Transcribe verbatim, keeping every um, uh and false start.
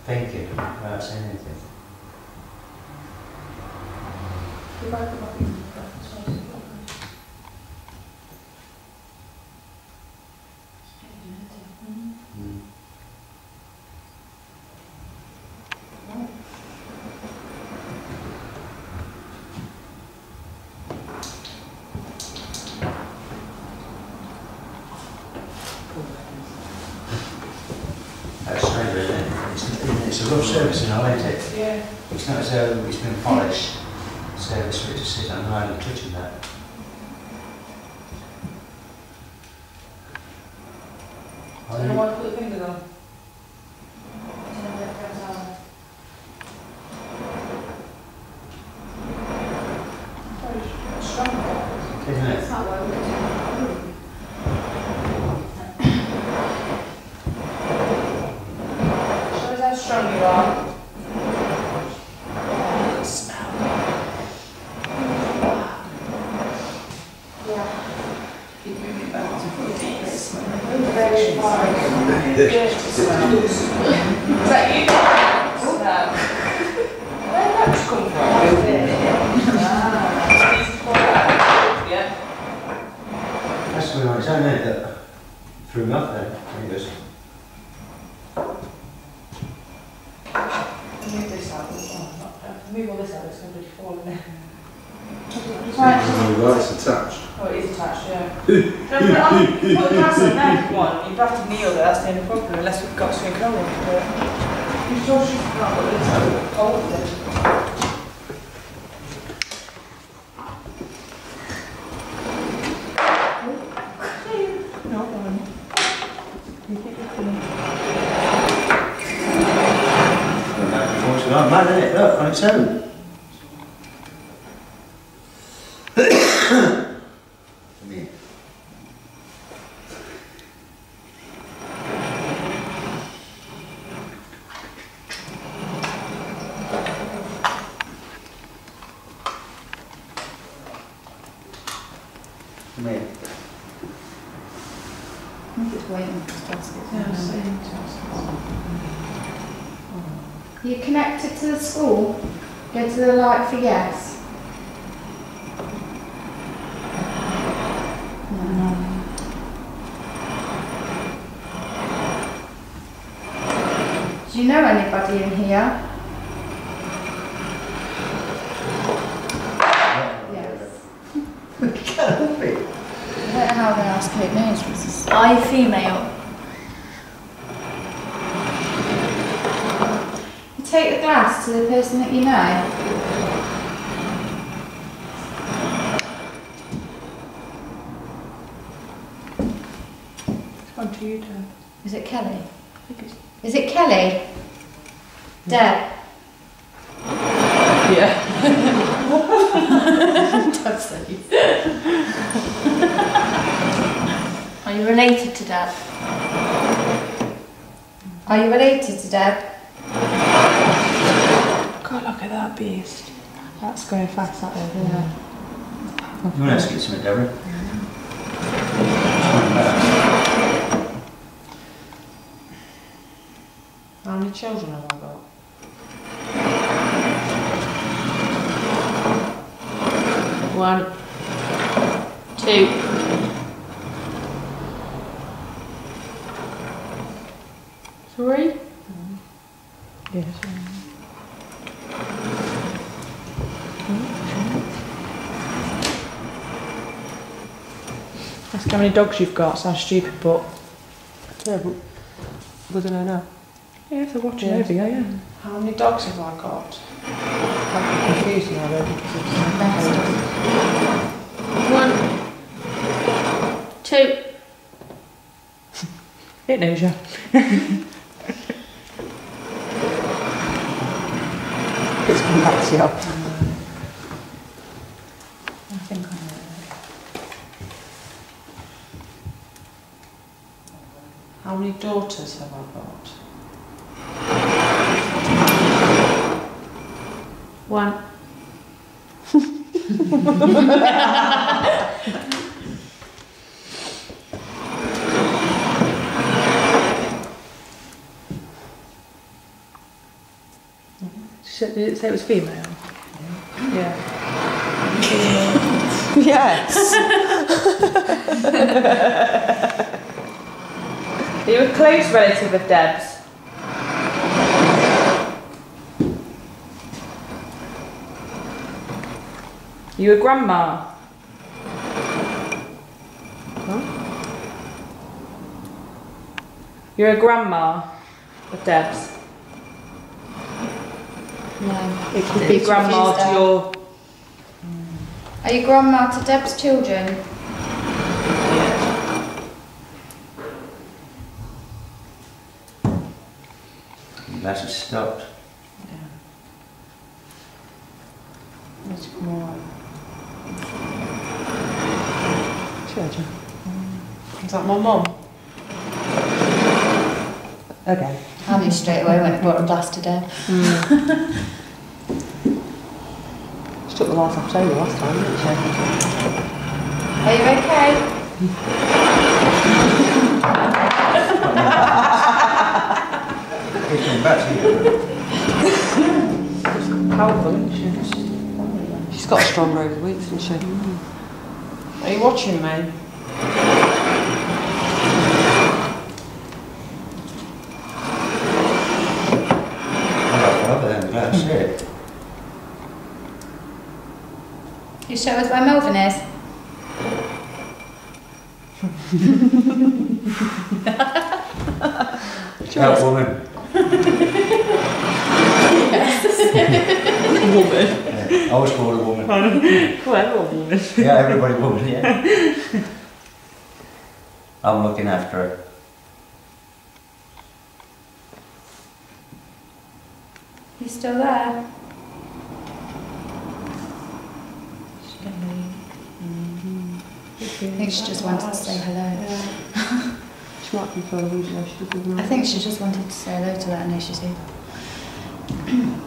thinking without saying anything. If I put my fingers in the space, Mm. That's strange, isn't it? It's, it's a rough surface and I like it. yeah. It's not as though it's been polished surface for it to sit on line and touching that. I don't know why I put the fingers on. I don't know where it goes on. Very strong. Isn't it? It's not well lit. Show us how strong you are. Smell. Yeah. Keep moving back to forty. Very fine. Good smell. Is that you? Smell. Where did that come from? Ah, it's easy to pour out. Yeah. That's really nice, isn't it? That threw me off there. Fingers. Move this out. Oh, not, uh, move all this out, it's going to be falling there. Oh, right, it's attached. Oh, it is attached, yeah. Do you want to put it on? Put the glass on there if you want. You'd have to kneel there, that's the only problem, unless we've got something going on. But you sure she's not got this cold then? No, no. You keep looking. It's not mad, isn't it? Look, on its own. Come here. Come here. I'm just waiting for the basket. Yeah, same. You connected to the school? Go to the light for yes. No. Do you know anybody in here? Yes. Can't help it. I don't know how they ask who it knows. This is Are you female? You take the glass to the person that you know. It's gone to you, Deb. Is it Kelly? I think it's... Is it Kelly? Deb? Yeah. That's it. Are you related to Dad? Are you related to Deb? God, look at that beast. That's going fast, that over there. You want to ask you something, Deborah? How many children have I got? One, two, three. Yes. Ask how many dogs you've got. Sounds stupid, but yeah, but we don't know now. Yeah, if they're watching Yeah. over, yeah, yeah. How many dogs have I got? I'm confused now, though, because it's One, two. it knows you. It's come back to you. I think I know. How many daughters have I got? One. Did it say it was female? Yeah. Yes. Are you a close relative of Deb's? Are you a grandma? Huh? You're a grandma of Deb's. No. It could be grandma to your. Are you grandma to Deb's children? That's it stopped. Let's come on. Children. Is that my mum? Okay. I knew straight away when it brought a glass to Deb. She took the life off Tony last time, didn't she? Are you okay? He's coming back to you. Powerful, isn't she? She's got a strong over the weeks, hasn't she? Are you watching me? Oh, then, that's it. You show us where Melvin is? That woman. Woman. Yeah, I was called a woman. Whoever woman. Yeah, everybody woman, yeah. I'm looking after her. You still there? I think she just wanted to say hello. She might be for a reason, she doesn't know. I think she just wanted to say hello to let her know she's here.